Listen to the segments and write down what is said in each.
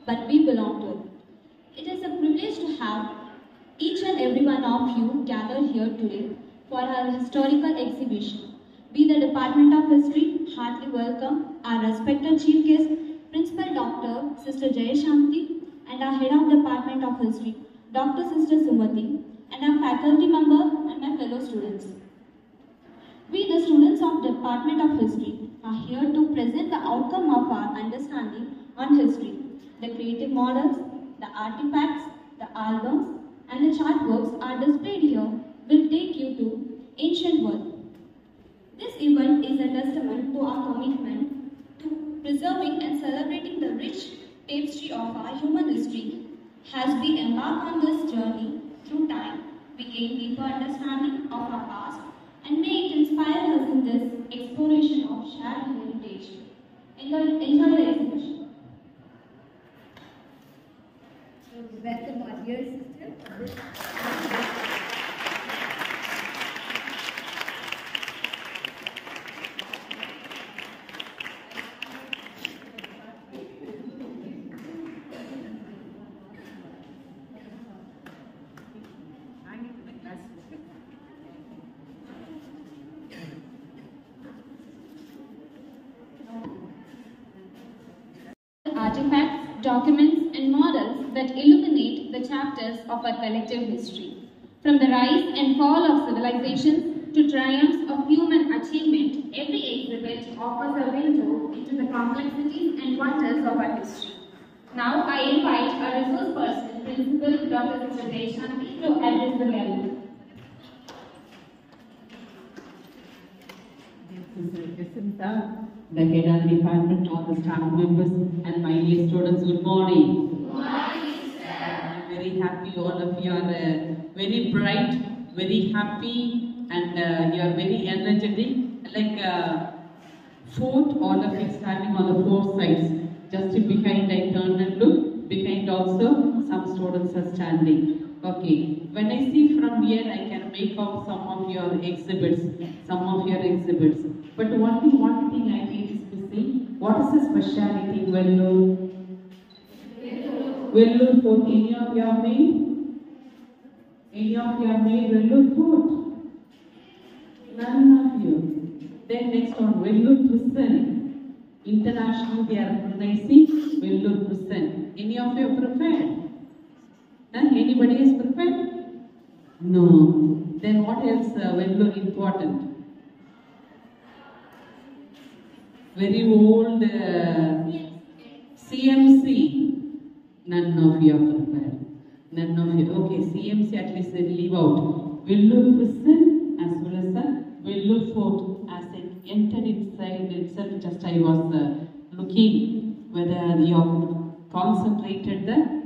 but we belong to it. It is a privilege to have each and every one of you gathered here today for our historical exhibition. We, the Department of History, heartily welcome our respected Chief Guest, Principal Dr. Sister Jayashanti, and our Head of Department of History, Dr. Sister Sumati, and our faculty member and my fellow students. We, the students of Department of History, are here to present the outcome of our understanding on history. The creative models, the artifacts, the albums, and the chart works are displayed here will take you to ancient world. This event is a testament to our commitment to preserving and celebrating the rich tapestry of our human history. As we embark on this journey through time, we gain deeper understanding of our past and may it inspire us in this exploration of shared heritage. Enjoy the exhibition. Welcome our dear sister. Artifacts, documents, and models that illuminate the chapters of our collective history. From the rise and fall of civilizations to triumphs of human achievement, every exhibit offers a window into the complexities and wonders of our history. Now I invite our resource person, Principal Dr. Sister Jayashanti, to address the gallery. Sister Jacinta, the head of the department, all the staff members, and my dear students, good morning. Good morning, sir. I'm very happy all of you are very bright, very happy, and you are very energetic. Like all of you standing on the four sides. Just behind I turn and look, behind also some students are standing. Okay, when I see from here, I can make out some of your exhibits. But only one thing I think is missing. What is the speciality in Vellore? Vellore Fort. Any of you have made Vellore Fort? None of you. Then next one, Vellore Prison. International, they are recognizing Vellore Prison. Any of you prepared? Anybody is prepared? No. Then what else Vellore important? Very old CMC. None of you are prepared. None of you. Okay, CMC at least they leave out. Vellore Prison as well as the Vellore Fort. As I entered inside itself, just I was looking whether you have concentrated the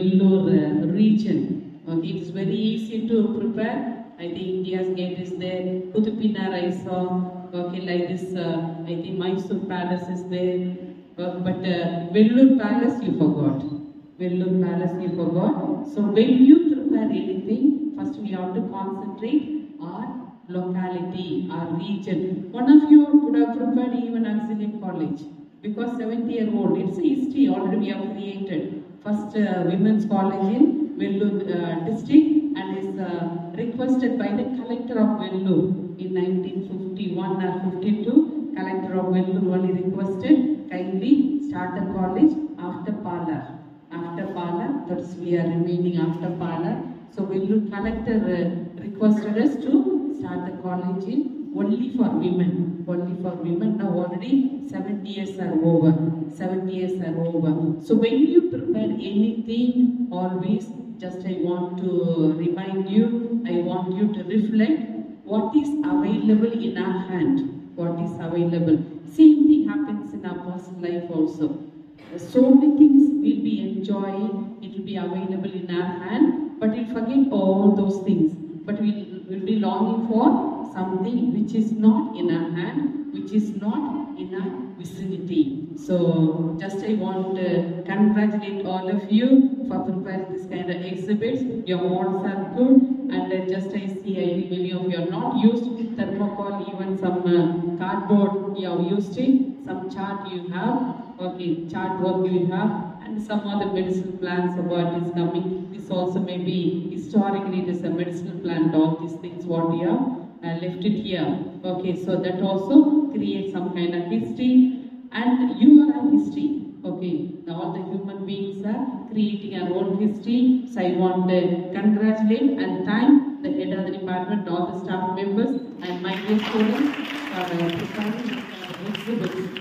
Vellore region. Okay, it's very easy to prepare. I think India's gate is there. Kutub I saw. Okay, like this, I think Mysore Palace is there. But Vellore Palace you forgot. Vellore Palace you forgot. So when you prepare anything, first we have to concentrate our locality, our region. One of you would have prepared even Auxilium College. Because 70-year-old, it's a history already we have created. First women's college in Vellore district and is requested by the collector of Vellore in 1951 or 52. Collector of Vellore only requested kindly start the college after Palar. After Palar, that's we are remaining after Palar. So Vellore collector requested us to start the college in only for women. Only for women. Now already 70 years are over. 70 years are over. So when you prepare anything, always just I want to remind you, I want you to reflect what is available in our hand. What is available. Same thing happens in our personal life also. So many things we'll be enjoying, it will be available in our hand, but we'll forget all those things. But we'll be longing for something which is not in our hand, which is not in our vicinity. So just I want to congratulate all of you for preparing this kind of exhibits. Your models are good, and just I see I think many of you are not used thermocol, even some cardboard you have used it, some chart you have, okay, chart work you have, and some other medicinal plants what is coming. This also may be historically it is a medicinal plant, all these things what we have left it here. Okay, so that also creates some kind of history, and you are a history. Okay, now all the human beings are creating our own history. So I want to congratulate and thank the head of the department, all the staff members, and my dear students for preparing exhibits.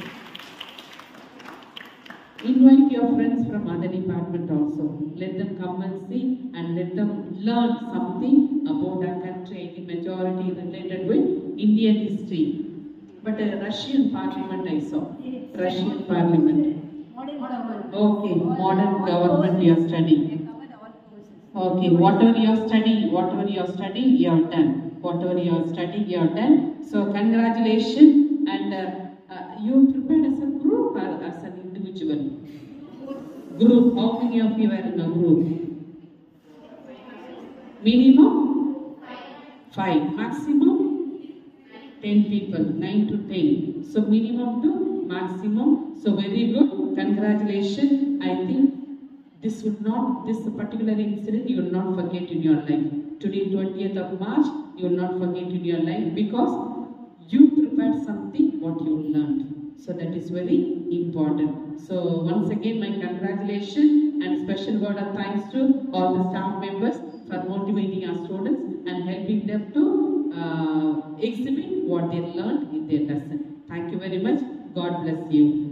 Invite your friends from other department also. Let them come and see and let them learn something about our country. The majority related with Indian history. But Russian parliament I saw. Russian parliament. Modern government. Okay, modern government you are studying. Okay, whatever you are studying, you have done. Whatever you are studying, you have done. So congratulations, and you prepared as a group or as an individual? Group. How many of you were in a group? Minimum 5. Maximum 10 people. 9 to 10. So minimum to maximum. So very good. Congratulations. I think this particular incident you will not forget in your life. Today 20th of March, you will not forget in your life because you prepared something what you learned. So that is very important. So once again my congratulations and special word of thanks to all the staff members for motivating our students and helping them to exhibit what they learned in their lesson. Thank you very much. God bless you.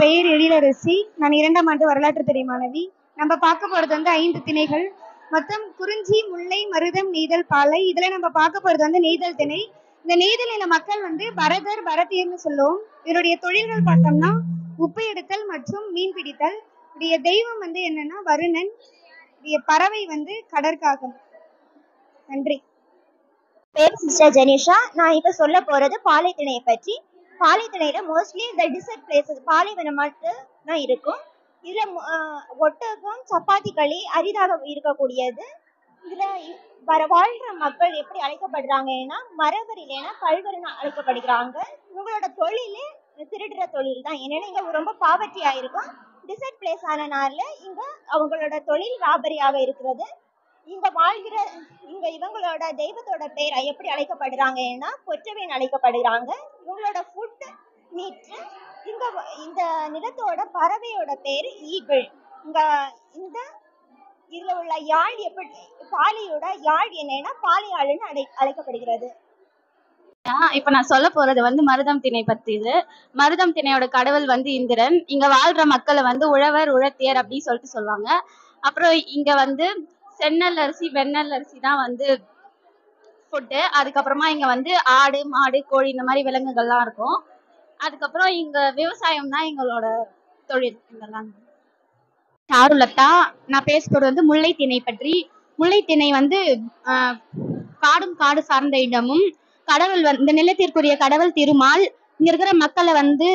பெயர் எழிலரசி. நான் 2ஆம் ஆண்டு வரலாற்று துறை மாணவி. நம்ம பார்க்க போறது வந்து 5 திணைகள். மொத்தம் குறிஞ்சி, முல்லை, மருதம், நெய்தல், பாலை. இதுல நம்ம பார்க்க போறது வந்து நெய்தல் திணை. இந்த நெய்தல் இன மக்கள் வந்து பரதர், பரதியர்னு சொல்லுவோம். இவருடைய தொழில்கள் பார்த்தோம்னா உப்பு எடுத்தல் மற்றும் மீன் பிடித்தல். இவருடைய தெய்வம் வந்து என்னன்னா வருணன். இவருடைய பறவை வந்து கடற்காகம். நன்றி. பேர் சிஸ்டர் ஜெனிஷா. நான் இப்ப சொல்ல போறது பாலைத்திணையை பற்றி. பாலைத்திணையில மோஸ்ட்லி இந்த டிசர்ட் பிளேசஸ் பாலைவனம் மட்டும் தான் இருக்கும். இதுல ஒட்டகம், சப்பாத்தி களி அரிதாக இருக்கக்கூடியது. இதுல வாழ்ற மக்கள் எப்படி அழைக்கப்படுறாங்கன்னா மரவர் இல்லைன்னா கல்வர்னு அழைக்கப்படுகிறாங்க. இவங்களோட தொழிலே திருடுற தொழில் தான். என்னன்னா இங்க ரொம்ப பாவர்ட்டியா இருக்கும். டிசர்ட் பிளேஸ் ஆனனால இங்க அவங்களோட தொழில் ராபரியாக இருக்கிறது. இங்க வாழ்கிற இவங்களோட தெய்வத்தோட பேர் எப்படி அழைக்கப்படுறாங்கன்னா கொற்றவேன் அழைக்கப்படுறாங்க. இவங்களோட ஃபுட் மீட். இந்த நிலத்தோட பறவையோட பேரு ஈகிள். இந்த இதுல உள்ள யாழ் எப்படி பாலியோட யாழ் என்னன்னா பாலியாளுன்னு அழைக்கப்படுகிறது. இப்ப நான் சொல்ல போறது வந்து மருதம் திணை பத்தி. இது மருதம் திணையோட கடவுள் வந்து இந்திரன். இங்க வாழ்ற மக்களை வந்து உழவர், உழத்தியர் அப்படின்னு சொல்லிட்டு சொல்லுவாங்க. அப்புறம் இங்க வந்து செந்நெல் அரிசி, வெண்ணெல் அரிசி தான் வந்து ஃபுட்டு. அதுக்கப்புறமா இங்க வந்து ஆடு, மாடு, கோழி இந்த மாதிரி விலங்குகள்லாம் இருக்கும். அதுக்கப்புறம் இங்க விவசாயம் தான் எங்களோட தொழில். இதெல்லாம் சாருலதா. நான் பேச போறது வந்து முல்லை திணை பற்றி. முல்லை திணை வந்து காடும் காடு சார்ந்த இடமும் கடவுள் இந்த நிலத்திற்குரிய கடவுள் திருமால். இங்க இருக்கிற மக்களை வந்து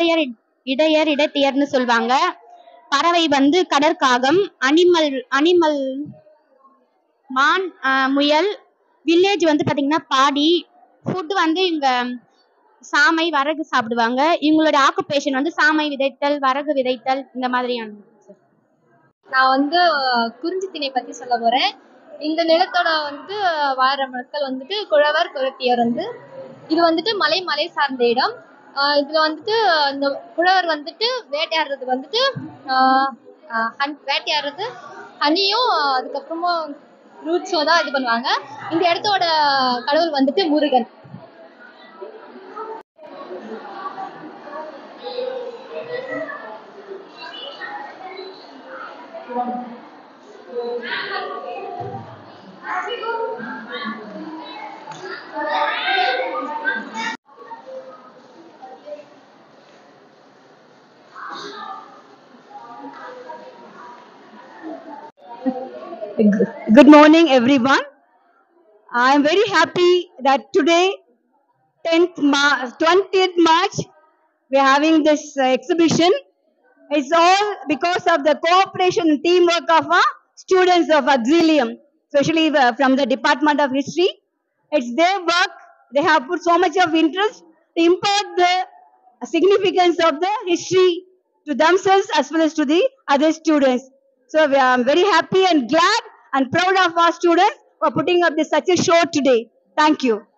இடத்தியர்னு சொல்லுவாங்க. பறவை வந்து கடற்காகம். அனிமல் மான், முயல். வில்லேஜ் வந்து பாத்தீங்கன்னா பாடி. ஃபுட் வந்து இங்க சாமை, வரகு சாப்பிடுவாங்க. இவங்களோட ஆக்குபேஷன் வந்து சாமை விதைத்தல், வரகு விதைத்தல் இந்த மாதிரியான. நான் வந்து குறிஞ்சி திணை பத்தி சொல்ல போறேன். இந்த நிலத்தோட வந்து வாழ்ற மக்கள் வந்துட்டு குழவர், குழத்தியர். வந்து இது வந்துட்டு மலை சார்ந்த இடம். இதுல வந்துட்டு இந்த குழவர் வந்துட்டு வேட்டையாடுறது வந்துட்டு வேட்டையாடுறது ஹனியும் அதுக்கப்புறமா ரூட்ஸோ தான் இது பண்ணுவாங்க. இந்த இடத்தோட கடவுள் வந்துட்டு Murugan. Good morning, everyone. I am very happy that today, 20th March, we are having this exhibition. It's all because of the cooperation and teamwork of our students of Auxilium, especially from the Department of History. It's their work. They have put so much of interest to impart the significance of the history to themselves as well as to the other students. So we are very happy and glad and proud of our students for putting up such a show today. Thank you.